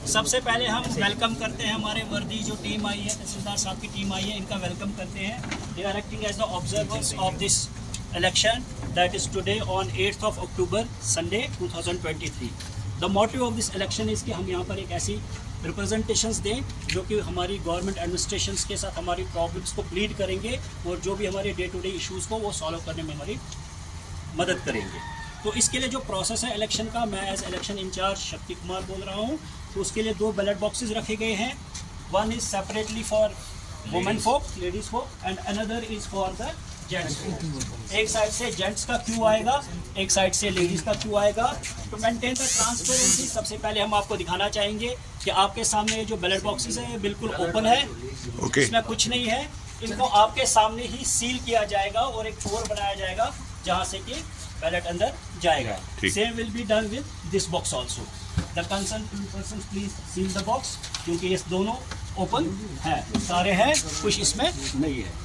सबसे पहले हम वेलकम करते हैं हमारे वर्दी जो टीम आई है, तहसीलदार साहब की टीम आई है, इनका वेलकम करते हैं। They are acting as the observers of this election that is today on 8th of October Sunday 2023। The motive of this election is कि हम यहाँ पर एक ऐसी रिप्रेजेंटेशंस दें जो कि हमारी गवर्नमेंट एडमिनिस्ट्रेशंस के साथ हमारी प्रॉब्लम्स को प्लीड करेंगे और जो भी हमारे डे टू डे इश्यूज़ को वो सॉल्व करने में हमारी मदद करेंगे। तो इसके लिए जो प्रोसेस है इलेक्शन का, मैं as election in charge Shakti Kumar बोल रहा हूँ। तो उसके लिए 2 बैलेट बॉक्सेस रखे गए हैं। One is separately for women folk, ladies folk, and another is for the gents folk. एक साइड से जेंट्स का क्यू आएगा, एक साइड से लेडीज़ का क्यू आएगा। तो मेंटेन द ट्रांसपेरेंसी, सबसे पहले हम आपको दिखाना चाहेंगे कि आपके सामने ये जो बैलेट बॉक्सेस है ये बिल्कुल ओपन है, इसमें कुछ नहीं है। इनको आपके सामने ही सील किया जाएगा और एक डोर बनाया जाएगा जहाँ से कि बैलेट अंदर जाएगा। Same will be done with this box also. The concern person please seal the box, क्योंकि ये दोनों ओपन है, सारे हैं, कुछ इसमें नहीं है।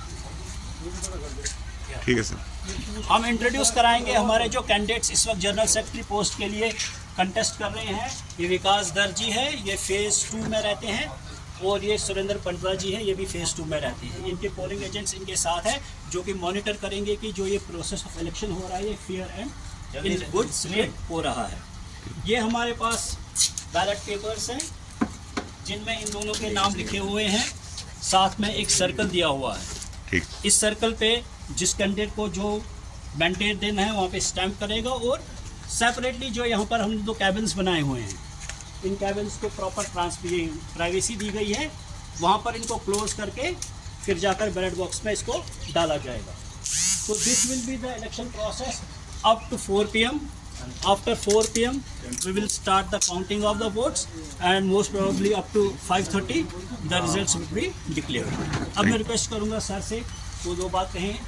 ठीक है सर। हम इंट्रोड्यूस कराएंगे हमारे जो कैंडिडेट्स इस वक्त जनरल सेक्रेटरी पोस्ट के लिए कंटेस्ट कर रहे हैं। ये विकास दर्जी है, ये फेज़ 2 में रहते हैं, और ये सुरेंद्र पंडवा जी है, ये भी फेज़ 2 में रहते हैं। इनके पोलिंग एजेंट्स इनके साथ हैं जो कि मॉनिटर करेंगे कि जो ये प्रोसेस ऑफ इलेक्शन हो रहा है ये fair and in good way हो रहा है। ये हमारे पास बैलेट पेपर्स हैं जिनमें इन दोनों के नाम लिखे हुए हैं, साथ में एक सर्कल दिया हुआ है। ठीक। इस सर्कल पे जिस कैंडिडेट को जो मैंडेट देना है वहाँ पे स्टैम्प करेगा, और सेपरेटली जो यहाँ पर हम 2 कैबिन्स बनाए हुए हैं, इन कैबिन्स को प्रॉपर प्राइवेसी दी गई है। वहाँ पर इनको क्लोज करके फिर जाकर बैलेट बॉक्स में इसको डाला जाएगा। तो this will be the election process up to 4 PM। After 4 PM we will start the counting of the votes and most probably up to 5:30 the results will be declared। अब मैं request करूँगा sir से वो 2 बात कहें।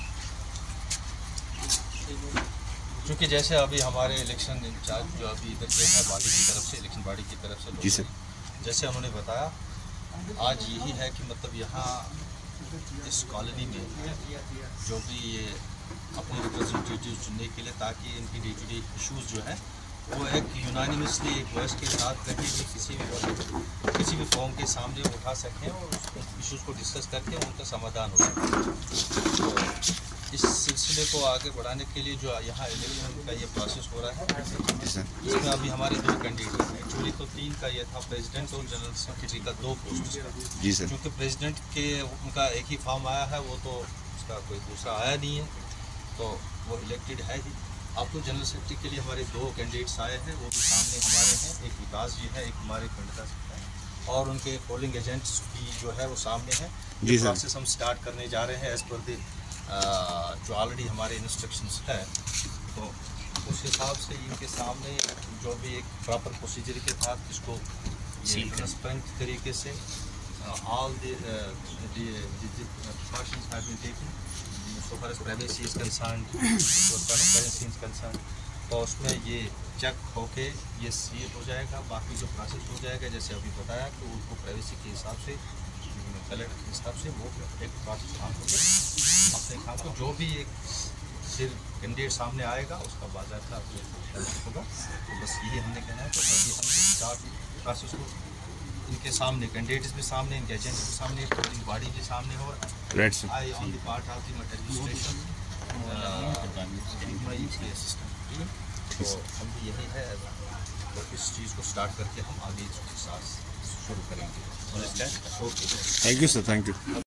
क्योंकि जैसे अभी हमारे इलेक्शन इंचार्ज जो अभी इधर पे है बॉडी की तरफ से, इलेक्शन बॉडी की तरफ से, जी सर, जैसे उन्होंने बताया, आज यही है कि मतलब यहाँ इस कॉलोनी में जो भी ये अपने रिप्रेजेंटेटिव चुनने के लिए, ताकि इनकी डे टू डे इशूज़ जो है वो एक यूनानिमसली एक वॉइस के साथ करके किसी भी फॉर्म के सामने उठा सकें और उस इशूज़ को डिस्कस करके उनका समाधान हो सके। तो इस सिलसिले को आगे बढ़ाने के लिए जो यहाँ इलेक्शन का ये प्रोसेस हो रहा है, इसमें अभी हमारे 2 कैंडिडेट हैं। एक्चुअली तो 3 का ये था, प्रेसिडेंट और जनरल सेक्रेटरी का 2 पोस्ट का। जी सर। क्योंकि प्रेसिडेंट के उनका एक ही फॉर्म आया है, वो तो उसका कोई दूसरा आया नहीं है, तो वो इलेक्टेड है ही। अब तो जनरल सेक्रेटरी के लिए हमारे 2 कैंडिडेट्स आए हैं, वो भी सामने हमारे हैं। एक विकास जी है, एक हमारे पंडिता है, और उनके पोलिंग एजेंट्स भी जो है वो सामने हैं। जी सर। प्रोसेस हम स्टार्ट करने जा रहे हैं एज पर द जो ऑलरेडी हमारे इंस्ट्रक्शंस है। तो उस हिसाब से इनके सामने जो भी एक प्रॉपर प्रोसीजर के तहत इसको ट्रांसपेरेंट तरीके से all the precautions have been taken so far as privacy is concerned, so transparency is concerned। तो उसमें ये चेक होके ये सील हो जाएगा। बाकी जो प्रोसेस हो जाएगा जैसे अभी बताया कि उनको प्राइवेसी के हिसाब से, बैलेट के हिसाब से वो एक प्रोसेस काम होगा। अपने काम को जो भी एक सिर्फ कैंडिडेट सामने आएगा उसका बाज़ाब्ता होगा। तो बस यही हमने कहना है। तो अभी हम 4 प्रोसेस को इनके सामने, कैंडिडेट्स भी सामने, इनके एजेंट्स भी सामने, पोलिंग बॉडी भी सामने हो रहा है। I on the part of the administration system. तो हम भी यही है, तो इस चीज़ को स्टार्ट करके हम आगे इसके साथ शुरू करेंगे। Thank you sir, thank you.